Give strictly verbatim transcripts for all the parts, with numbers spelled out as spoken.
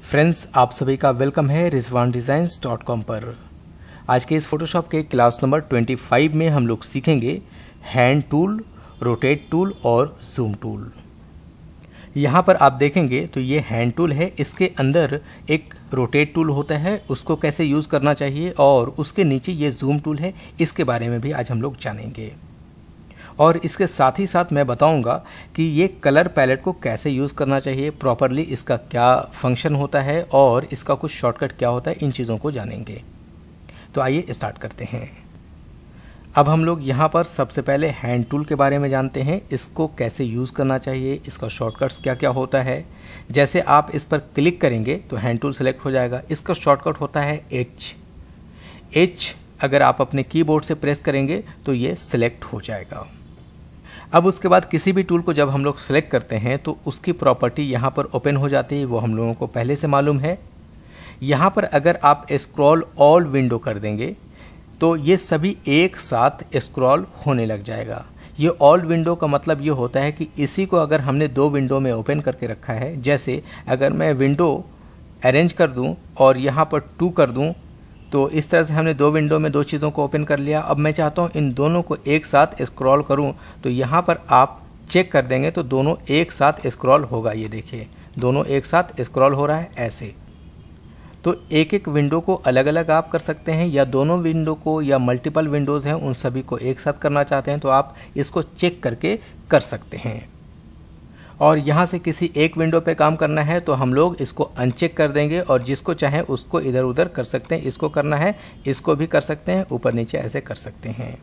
Friends, आप सभी का वेलकम है रिजवान डिज़ाइंस डॉट कॉम पर। आज के इस फोटोशॉप के क्लास नंबर पच्चीस में हम लोग सीखेंगे हैंड टूल, रोटेट टूल और जूम टूल। यहाँ पर आप देखेंगे तो ये हैंड टूल है, इसके अंदर एक रोटेट टूल होता है, उसको कैसे यूज़ करना चाहिए, और उसके नीचे ये जूम टूल है, इसके बारे में भी आज हम लोग जानेंगे। और इसके साथ ही साथ मैं बताऊंगा कि ये कलर पैलेट को कैसे यूज़ करना चाहिए प्रॉपरली, इसका क्या फंक्शन होता है और इसका कुछ शॉर्टकट क्या होता है, इन चीज़ों को जानेंगे। तो आइए स्टार्ट करते हैं। अब हम लोग यहाँ पर सबसे पहले हैंड टूल के बारे में जानते हैं, इसको कैसे यूज़ करना चाहिए, इसका शॉर्टकट्स क्या क्या होता है। जैसे आप इस पर क्लिक करेंगे तो हैंड टूल सेलेक्ट हो जाएगा। इसका शॉर्टकट होता है एच। एच अगर आप अपने कीबोर्ड से प्रेस करेंगे तो ये सिलेक्ट हो जाएगा। अब उसके बाद किसी भी टूल को जब हम लोग सेलेक्ट करते हैं तो उसकी प्रॉपर्टी यहाँ पर ओपन हो जाती है, वो हम लोगों को पहले से मालूम है। यहाँ पर अगर आप स्क्रॉल ऑल विंडो कर देंगे तो ये सभी एक साथ स्क्रॉल होने लग जाएगा। ये ऑल विंडो का मतलब ये होता है कि इसी को अगर हमने दो विंडो में ओपन करके रखा है, जैसे अगर मैं विंडो अरेंज कर दूं और यहाँ पर टू कर दूं, तो इस तरह से हमने दो विंडो में दो चीज़ों को ओपन कर लिया। अब मैं चाहता हूँ इन दोनों को एक साथ स्क्रॉल करूँ, तो यहाँ पर आप चेक कर देंगे तो दोनों एक साथ स्क्रॉल होगा। ये देखिए दोनों एक साथ स्क्रॉल हो रहा है ऐसे। तो एक एक विंडो को अलग अलग आप कर सकते हैं, या दोनों विंडो को, या मल्टीपल विंडोज़ हैं उन सभी को एक साथ करना चाहते हैं तो आप इसको चेक करके कर सकते हैं। और यहाँ से किसी एक विंडो पे काम करना है तो हम लोग इसको अनचेक कर देंगे और जिसको चाहें उसको इधर उधर कर सकते हैं। इसको करना है इसको भी कर सकते हैं, ऊपर नीचे ऐसे कर सकते हैं।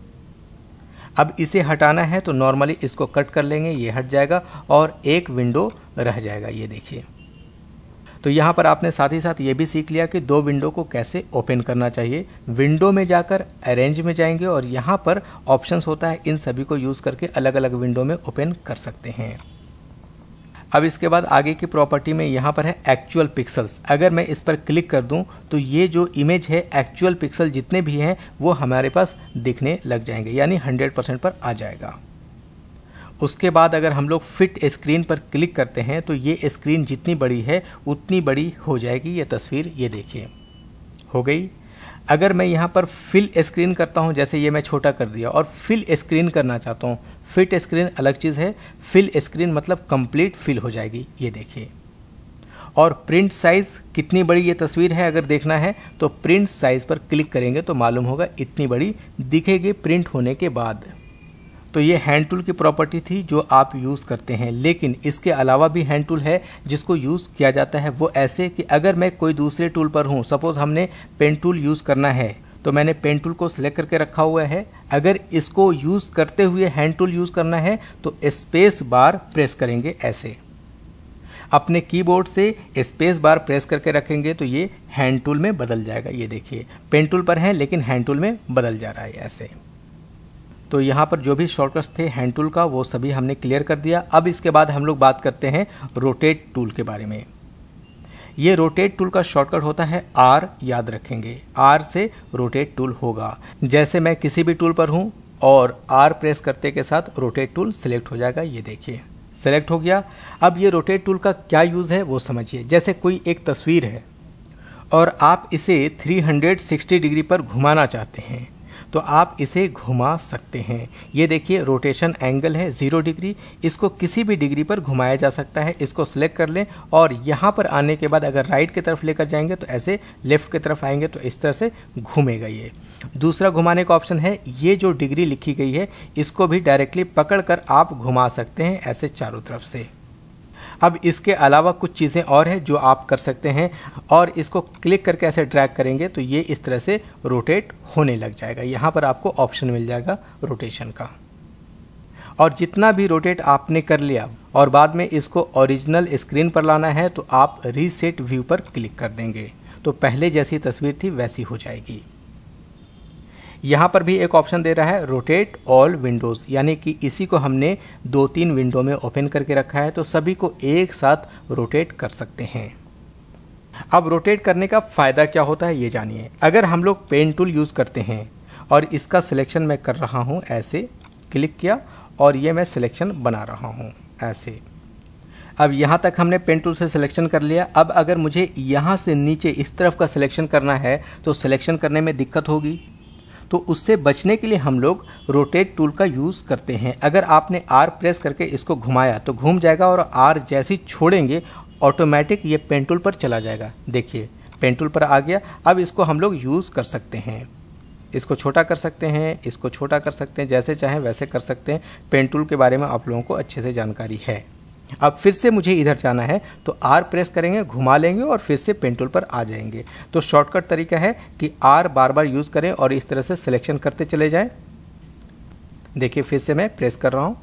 अब इसे हटाना है तो नॉर्मली इसको कट कर लेंगे, ये हट जाएगा और एक विंडो रह जाएगा। ये देखिए, तो यहाँ पर आपने साथ ही साथ ये भी सीख लिया कि दो विंडो को कैसे ओपन करना चाहिए। विंडो में जाकर अरेंज में जाएंगे और यहाँ पर ऑप्शंस होता है, इन सभी को यूज़ करके अलग अलग विंडो में ओपन कर सकते हैं। अब इसके बाद आगे की प्रॉपर्टी में यहाँ पर है एक्चुअल पिक्सल्स। अगर मैं इस पर क्लिक कर दूँ तो ये जो इमेज है, एक्चुअल पिक्सल जितने भी हैं वो हमारे पास दिखने लग जाएंगे, यानी हंड्रेड परसेंट पर आ जाएगा। उसके बाद अगर हम लोग फिट स्क्रीन पर क्लिक करते हैं तो ये स्क्रीन जितनी बड़ी है उतनी बड़ी हो जाएगी ये तस्वीर। ये देखिए हो गई। अगर मैं यहाँ पर फिल स्क्रीन करता हूँ, जैसे ये मैं छोटा कर दिया और फिल स्क्रीन करना चाहता हूँ, फिट स्क्रीन अलग चीज़ है, फिल स्क्रीन मतलब कंप्लीट फिल हो जाएगी। ये देखिए। और प्रिंट साइज़ कितनी बड़ी ये तस्वीर है अगर देखना है तो प्रिंट साइज़ पर क्लिक करेंगे तो मालूम होगा इतनी बड़ी दिखेगी प्रिंट होने के बाद। तो ये हैंड टूल की प्रॉपर्टी थी जो आप यूज़ करते हैं, लेकिन इसके अलावा भी हैंड टूल है जिसको यूज़ किया जाता है। वो ऐसे कि अगर मैं कोई दूसरे टूल पर हूँ, सपोज़ हमने पेन टूल यूज़ करना है तो मैंने पेन टूल को सिलेक्ट करके रखा हुआ है। अगर इसको यूज़ करते हुए हैंड टूल यूज़ करना है तो स्पेस बार प्रेस करेंगे ऐसे। अपने कीबोर्ड से स्पेस बार प्रेस करके रखेंगे तो ये हैंड टूल में बदल जाएगा। ये देखिए पेन टूल पर है लेकिन हैंड टूल में बदल जा रहा है ऐसे। तो यहाँ पर जो भी शॉर्टकट्स थे हैंड टूल का वो सभी हमने क्लियर कर दिया। अब इसके बाद हम लोग बात करते हैं रोटेट टूल के बारे में। ये रोटेट टूल का शॉर्टकट होता है आर, याद रखेंगे आर से रोटेट टूल होगा। जैसे मैं किसी भी टूल पर हूँ और आर प्रेस करते के साथ रोटेट टूल सिलेक्ट हो जाएगा। ये देखिए सिलेक्ट हो गया। अब ये रोटेट टूल का क्या यूज़ है वो समझिए। जैसे कोई एक तस्वीर है और आप इसे तीन सौ साठ डिग्री पर घुमाना चाहते हैं तो आप इसे घुमा सकते हैं। ये देखिए रोटेशन एंगल है ज़ीरो डिग्री, इसको किसी भी डिग्री पर घुमाया जा सकता है। इसको सिलेक्ट कर लें और यहाँ पर आने के बाद अगर राइट की तरफ लेकर जाएंगे तो ऐसे, लेफ़्ट की तरफ आएंगे तो इस तरह से घूमेगा। ये दूसरा घुमाने का ऑप्शन है। ये जो डिग्री लिखी गई है इसको भी डायरेक्टली पकड़ कर आप घुमा सकते हैं ऐसे चारों तरफ से। अब इसके अलावा कुछ चीज़ें और हैं जो आप कर सकते हैं, और इसको क्लिक करके ऐसे ड्रैग करेंगे तो ये इस तरह से रोटेट होने लग जाएगा। यहाँ पर आपको ऑप्शन मिल जाएगा रोटेशन का। और जितना भी रोटेट आपने कर लिया और बाद में इसको ओरिजिनल स्क्रीन पर लाना है तो आप रीसेट व्यू पर क्लिक कर देंगे तो पहले जैसी तस्वीर थी वैसी हो जाएगी। यहाँ पर भी एक ऑप्शन दे रहा है रोटेट ऑल विंडोज़, यानी कि इसी को हमने दो तीन विंडो में ओपन करके रखा है तो सभी को एक साथ रोटेट कर सकते हैं। अब रोटेट करने का फ़ायदा क्या होता है ये जानिए। अगर हम लोग पेन टूल यूज़ करते हैं और इसका सिलेक्शन मैं कर रहा हूँ, ऐसे क्लिक किया और ये मैं सिलेक्शन बना रहा हूँ ऐसे। अब यहाँ तक हमने पेन टूल से सिलेक्शन कर लिया। अब अगर मुझे यहाँ से नीचे इस तरफ का सिलेक्शन करना है तो सिलेक्शन करने में दिक्कत होगी, तो उससे बचने के लिए हम लोग रोटेट टूल का यूज़ करते हैं। अगर आपने आर प्रेस करके इसको घुमाया तो घूम जाएगा और आर जैसे ही छोड़ेंगे ऑटोमेटिक ये पेन टूल पर चला जाएगा। देखिए पेन टूल पर आ गया। अब इसको हम लोग यूज़ कर सकते हैं, इसको छोटा कर सकते हैं, इसको छोटा कर सकते हैं, जैसे चाहें वैसे कर सकते हैं। पेन टूल के बारे में आप लोगों को अच्छे से जानकारी है। अब फिर से मुझे इधर जाना है तो आर प्रेस करेंगे, घुमा लेंगे और फिर से पेन टूल पर आ जाएंगे। तो शॉर्टकट तरीका है कि आर बार बार यूज़ करें और इस तरह से सिलेक्शन करते चले जाएं। देखिए फिर से मैं प्रेस कर रहा हूँ।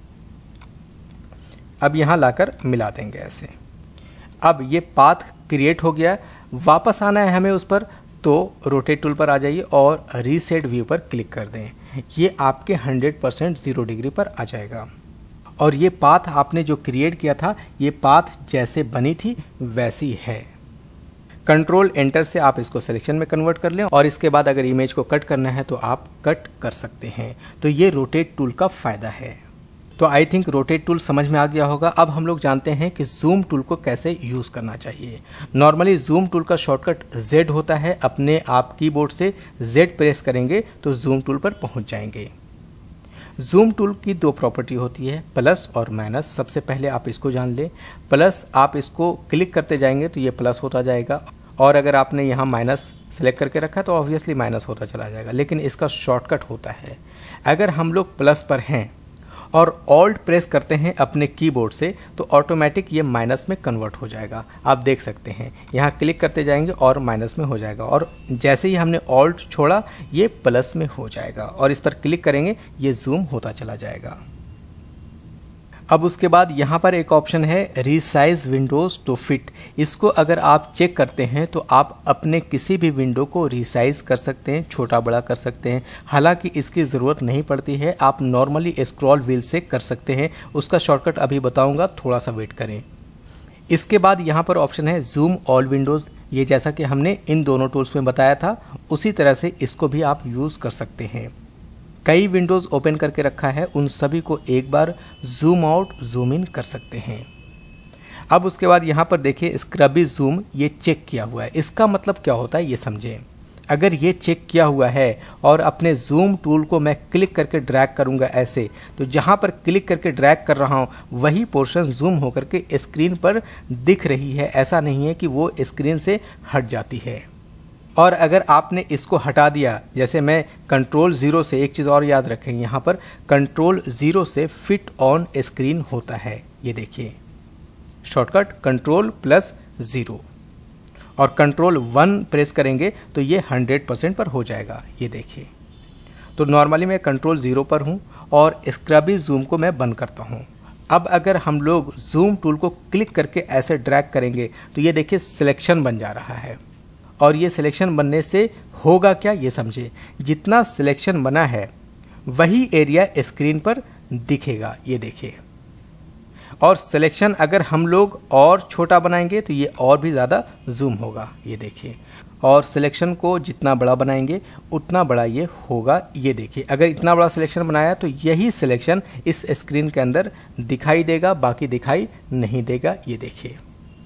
अब यहाँ लाकर मिला देंगे ऐसे। अब ये पाथ क्रिएट हो गया। वापस आना है हमें उस पर, तो रोटेट टूल पर आ जाइए और रीसेट व्यू पर क्लिक कर दें। ये आपके हंड्रेड परसेंट ज़ीरो डिग्री पर आ जाएगा। और ये पाथ आपने जो क्रिएट किया था, ये पाथ जैसे बनी थी वैसी है। कंट्रोल एंटर से आप इसको सिलेक्शन में कन्वर्ट कर लें और इसके बाद अगर इमेज को कट करना है तो आप कट कर सकते हैं। तो ये रोटेट टूल का फ़ायदा है। तो आई थिंक रोटेट टूल समझ में आ गया होगा। अब हम लोग जानते हैं कि जूम टूल को कैसे यूज़ करना चाहिए। नॉर्मली जूम टूल का शॉर्टकट जेड होता है। अपने आप कीबोर्ड से जेड प्रेस करेंगे तो जूम टूल पर पहुंच जाएंगे। जूम टूल की दो प्रॉपर्टी होती है, प्लस और माइनस। सबसे पहले आप इसको जान लें। प्लस आप इसको क्लिक करते जाएंगे तो ये प्लस होता जाएगा, और अगर आपने यहाँ माइनस सेलेक्ट करके रखा तो ऑब्वियसली माइनस होता चला जाएगा। लेकिन इसका शॉर्टकट होता है, अगर हम लोग प्लस पर हैं और ऑल्ट प्रेस करते हैं अपने कीबोर्ड से तो ऑटोमेटिक ये माइनस में कन्वर्ट हो जाएगा। आप देख सकते हैं यहाँ क्लिक करते जाएंगे और माइनस में हो जाएगा, और जैसे ही हमने ऑल्ट छोड़ा ये प्लस में हो जाएगा, और इस पर क्लिक करेंगे ये जूम होता चला जाएगा। अब उसके बाद यहाँ पर एक ऑप्शन है रीसाइज विंडोज़ टू फिट। इसको अगर आप चेक करते हैं तो आप अपने किसी भी विंडो को रीसाइज कर सकते हैं, छोटा बड़ा कर सकते हैं। हालांकि इसकी ज़रूरत नहीं पड़ती है, आप नॉर्मली स्क्रॉल व्हील से कर सकते हैं। उसका शॉर्टकट अभी बताऊंगा, थोड़ा सा वेट करें। इसके बाद यहाँ पर ऑप्शन है जूम ऑल विंडोज़। ये जैसा कि हमने इन दोनों टूल्स में बताया था उसी तरह से इसको भी आप यूज़ कर सकते हैं। कई विंडोज़ ओपन करके रखा है, उन सभी को एक बार जूम आउट जूम इन कर सकते हैं। अब उसके बाद यहाँ पर देखिए स्क्रबी जूम, ये चेक किया हुआ है। इसका मतलब क्या होता है ये समझें। अगर ये चेक किया हुआ है और अपने जूम टूल को मैं क्लिक करके ड्रैग करूँगा ऐसे, तो जहाँ पर क्लिक करके ड्रैग कर रहा हूँ वही पोर्शन जूम होकर के स्क्रीन पर दिख रही है। ऐसा नहीं है कि वो स्क्रीन से हट जाती है। और अगर आपने इसको हटा दिया, जैसे मैं कंट्रोल ज़ीरो से, एक चीज़ और याद रखें, यहाँ पर कंट्रोल ज़ीरो से फिट ऑन स्क्रीन होता है। ये देखिए शॉर्टकट कंट्रोल प्लस ज़ीरो, और कंट्रोल वन प्रेस करेंगे तो ये हंड्रेड परसेंट पर हो जाएगा। ये देखिए, तो नॉर्मली मैं कंट्रोल ज़ीरो पर हूँ और स्क्रबी जूम को मैं बंद करता हूँ। अब अगर हम लोग जूम टूल को क्लिक करके ऐसे ड्रैग करेंगे तो ये देखिए सिलेक्शन बन जा रहा है। और ये सिलेक्शन बनने से होगा क्या ये समझे, जितना सिलेक्शन बना है वही एरिया स्क्रीन पर दिखेगा। ये देखिए, और सिलेक्शन अगर हम लोग और छोटा बनाएंगे तो ये और भी ज़्यादा जूम होगा। ये देखिए, और सिलेक्शन को जितना बड़ा बनाएंगे उतना बड़ा ये होगा। ये देखिए, अगर इतना बड़ा सिलेक्शन बनाया तो यही सिलेक्शन इस स्क्रीन के अंदर दिखाई देगा, बाकी दिखाई नहीं देगा। ये देखिए,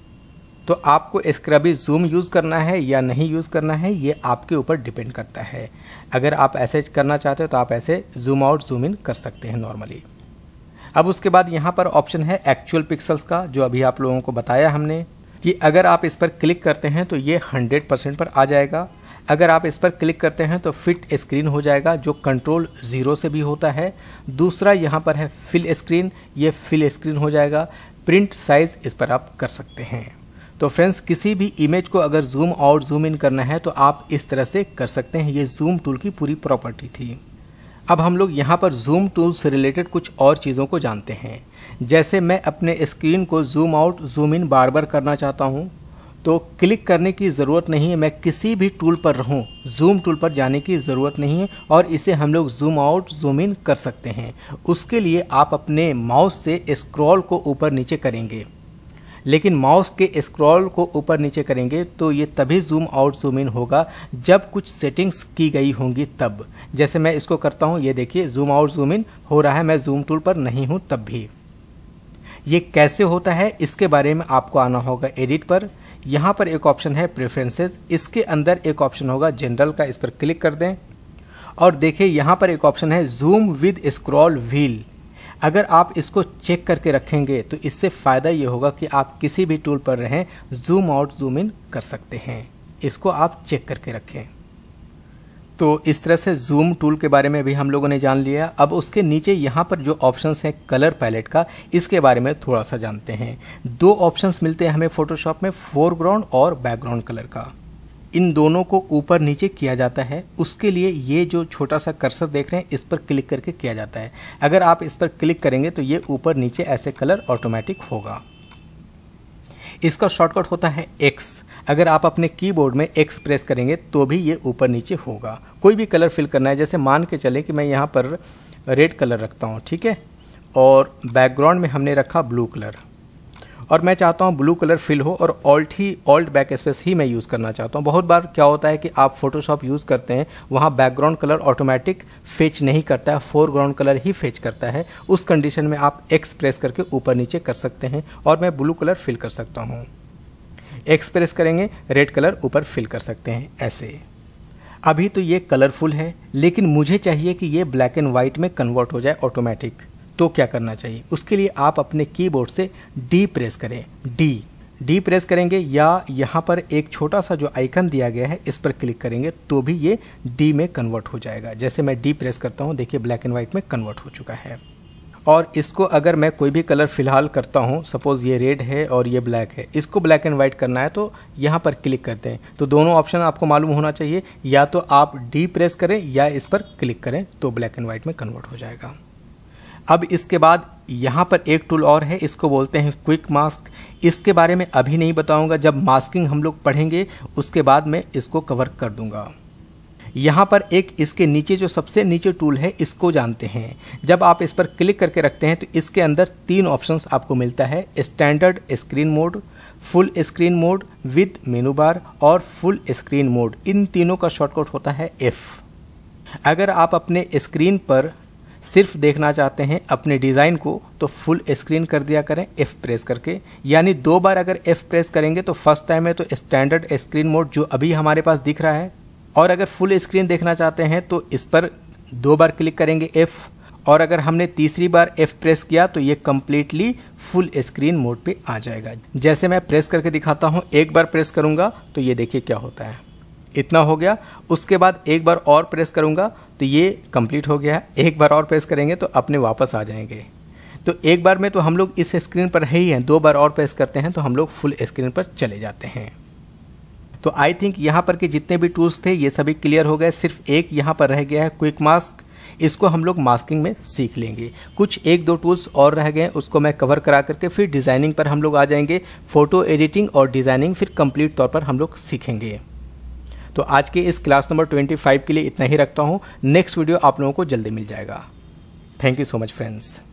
तो आपको स्क्रबी जूम यूज़ करना है या नहीं यूज़ करना है ये आपके ऊपर डिपेंड करता है। अगर आप ऐसे करना चाहते हो तो आप ऐसे जूम आउट जूम इन कर सकते हैं नॉर्मली। अब उसके बाद यहाँ पर ऑप्शन है एक्चुअल पिक्सल्स का, जो अभी आप लोगों को बताया हमने कि अगर आप इस पर क्लिक करते हैं तो ये हंड्रेड परसेंट पर आ जाएगा। अगर आप इस पर क्लिक करते हैं तो फिट स्क्रीन हो जाएगा, जो कंट्रोल ज़ीरो से भी होता है। दूसरा यहाँ पर है फिल स्क्रीन, ये फिल स्क्रीन हो जाएगा। प्रिंट साइज़ इस पर आप कर सकते हैं। तो फ्रेंड्स, किसी भी इमेज को अगर जूम आउट जूम इन करना है तो आप इस तरह से कर सकते हैं। ये जूम टूल की पूरी प्रॉपर्टी थी। अब हम लोग यहाँ पर जूम टूल से रिलेटेड कुछ और चीज़ों को जानते हैं। जैसे मैं अपने स्क्रीन को जूम आउट जूम इन बार बार करना चाहता हूँ तो क्लिक करने की ज़रूरत नहीं है, मैं किसी भी टूल पर रहूँ, जूम टूल पर जाने की ज़रूरत नहीं है और इसे हम लोग जूम आउट जूम इन कर सकते हैं। उसके लिए आप अपने माउस से स्क्रॉल को ऊपर नीचे करेंगे, लेकिन माउस के स्क्रॉल को ऊपर नीचे करेंगे तो ये तभी जूम आउट जूम इन होगा जब कुछ सेटिंग्स की गई होंगी तब। जैसे मैं इसको करता हूँ, ये देखिए जूम आउट जूम इन हो रहा है, मैं जूम टूल पर नहीं हूँ तब भी। ये कैसे होता है इसके बारे में आपको आना होगा एडिट पर। यहाँ पर एक ऑप्शन है प्रेफरेंसेस, इसके अंदर एक ऑप्शन होगा जनरल का, इस पर क्लिक कर दें और देखिए यहाँ पर एक ऑप्शन है जूम विद स्क्रॉल व्हील। अगर आप इसको चेक करके रखेंगे तो इससे फ़ायदा ये होगा कि आप किसी भी टूल पर रहें जूम आउट जूम इन कर सकते हैं। इसको आप चेक करके रखें। तो इस तरह से जूम टूल के बारे में भी हम लोगों ने जान लिया। अब उसके नीचे यहाँ पर जो ऑप्शंस हैं कलर पैलेट का, इसके बारे में थोड़ा सा जानते हैं। दो ऑप्शंस मिलते हैं हमें फोटोशॉप में, फोरग्राउंड और बैकग्राउंड कलर का। इन दोनों को ऊपर नीचे किया जाता है। उसके लिए ये जो छोटा सा कर्सर देख रहे हैं इस पर क्लिक करके किया जाता है। अगर आप इस पर क्लिक करेंगे तो ये ऊपर नीचे ऐसे कलर ऑटोमेटिक होगा। इसका शॉर्टकट होता है एक्स। अगर आप अपने कीबोर्ड में एक्स प्रेस करेंगे तो भी ये ऊपर नीचे होगा। कोई भी कलर फिल करना है, जैसे मान के चले कि मैं यहाँ पर रेड कलर रखता हूँ, ठीक है, और बैकग्राउंड में हमने रखा ब्लू कलर, और मैं चाहता हूँ ब्लू कलर फिल हो और ऑल्ट ही ऑल्ट बैक स्पेस ही मैं यूज़ करना चाहता हूँ। बहुत बार क्या होता है कि आप फोटोशॉप यूज़ करते हैं, वहाँ बैकग्राउंड कलर ऑटोमेटिक फेच नहीं करता है, फोरग्राउंड कलर ही फेच करता है। उस कंडीशन में आप एक्स प्रेस करके ऊपर नीचे कर सकते हैं और मैं ब्लू कलर फिल कर सकता हूँ। एक्स प्रेस करेंगे, रेड कलर ऊपर फिल कर सकते हैं ऐसे। अभी तो ये कलरफुल है, लेकिन मुझे चाहिए कि ये ब्लैक एंड वाइट में कन्वर्ट हो जाए ऑटोमेटिक। तो क्या करना चाहिए, उसके लिए आप अपने कीबोर्ड से डी प्रेस करें। डी डी प्रेस करेंगे या यहाँ पर एक छोटा सा जो आइकन दिया गया है इस पर क्लिक करेंगे तो भी ये डी में कन्वर्ट हो जाएगा। जैसे मैं डी प्रेस करता हूँ, देखिए ब्लैक एंड वाइट में कन्वर्ट हो चुका है। और इसको अगर मैं कोई भी कलर फिलहाल करता हूँ, सपोज़ ये रेड है और ये ब्लैक है, इसको ब्लैक एंड वाइट करना है तो यहाँ पर क्लिक करते हैं। तो दोनों ऑप्शन आपको मालूम होना चाहिए, या तो आप डी प्रेस करें या इस पर क्लिक करें तो ब्लैक एंड वाइट में कन्वर्ट हो जाएगा। अब इसके बाद यहाँ पर एक टूल और है, इसको बोलते हैं क्विक मास्क। इसके बारे में अभी नहीं बताऊँगा, जब मास्किंग हम लोग पढ़ेंगे उसके बाद मैं इसको कवर कर दूँगा। यहाँ पर एक इसके नीचे जो सबसे नीचे टूल है इसको जानते हैं। जब आप इस पर क्लिक करके रखते हैं तो इसके अंदर तीन ऑप्शंस आपको मिलता है, standard screen mode, full screen mode with menu bar और फुल स्क्रीन मोड। इन तीनों का शॉर्टकट होता है एफ। अगर आप अपने स्क्रीन पर सिर्फ देखना चाहते हैं अपने डिज़ाइन को तो फुल स्क्रीन कर दिया करें एफ प्रेस करके, यानी दो बार अगर एफ प्रेस करेंगे तो फर्स्ट टाइम है तो स्टैंडर्ड स्क्रीन मोड जो अभी हमारे पास दिख रहा है, और अगर फुल स्क्रीन देखना चाहते हैं तो इस पर दो बार क्लिक करेंगे एफ, और अगर हमने तीसरी बार एफ प्रेस किया तो ये कम्प्लीटली फुल स्क्रीन मोड पे आ जाएगा। जैसे मैं प्रेस करके दिखाता हूँ, एक बार प्रेस करूँगा तो ये देखिए क्या होता है, इतना हो गया। उसके बाद एक बार और प्रेस करूँगा तो ये कंप्लीट हो गया। एक बार और प्रेस करेंगे तो अपने वापस आ जाएंगे। तो एक बार में तो हम लोग इस स्क्रीन पर है ही हैं, दो बार और प्रेस करते हैं तो हम लोग फुल स्क्रीन पर चले जाते हैं। तो आई थिंक यहाँ पर के जितने भी टूल्स थे ये सभी क्लियर हो गए। सिर्फ एक यहाँ पर रह गया है क्विक मास्क, इसको हम लोग मास्किंग में सीख लेंगे। कुछ एक दो टूल्स और रह गए, उसको मैं कवर करा करके फिर डिज़ाइनिंग पर हम लोग आ जाएंगे। फ़ोटो एडिटिंग और डिज़ाइनिंग फिर कंप्लीट तौर पर हम लोग सीखेंगे। तो आज के इस क्लास नंबर पच्चीस के लिए इतना ही रखता हूँ। नेक्स्ट वीडियो आप लोगों को जल्दी मिल जाएगा। Thank you so much friends.